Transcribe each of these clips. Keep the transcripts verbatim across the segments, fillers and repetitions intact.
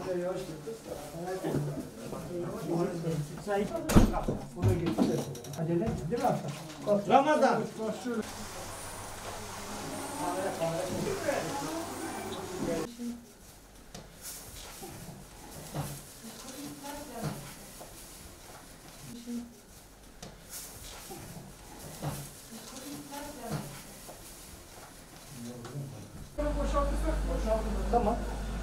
Ramazan. Tamam.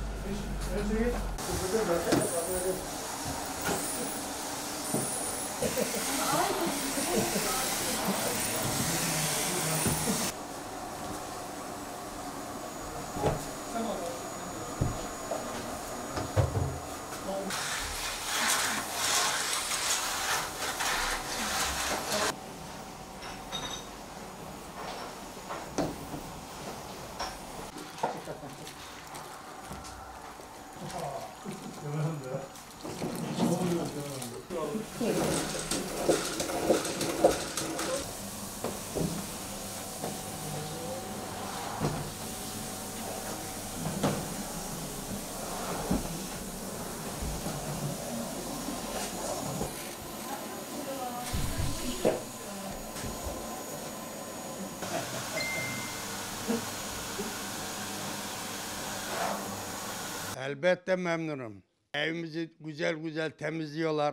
Elbette memnunum. Evimizi güzel güzel temizliyorlar.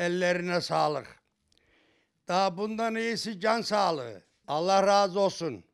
Ellerine sağlık. Daha bundan iyisi can sağlığı. Allah razı olsun.